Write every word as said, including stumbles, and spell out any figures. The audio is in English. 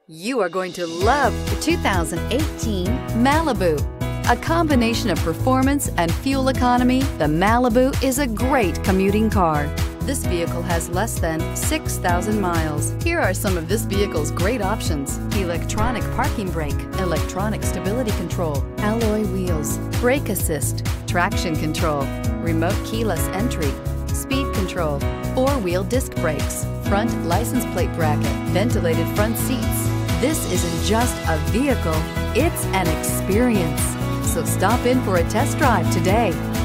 You are going to love the two thousand eighteen Malibu. A combination of performance and fuel economy, the Malibu is a great commuting car. This vehicle has less than six thousand miles. Here are some of this vehicle's great options: electronic parking brake, electronic stability control, alloy wheels, brake assist, traction control, remote keyless entry, speed control, four-wheel disc brakes, front license plate bracket, ventilated front seats. This isn't just a vehicle, it's an experience. So stop in for a test drive today.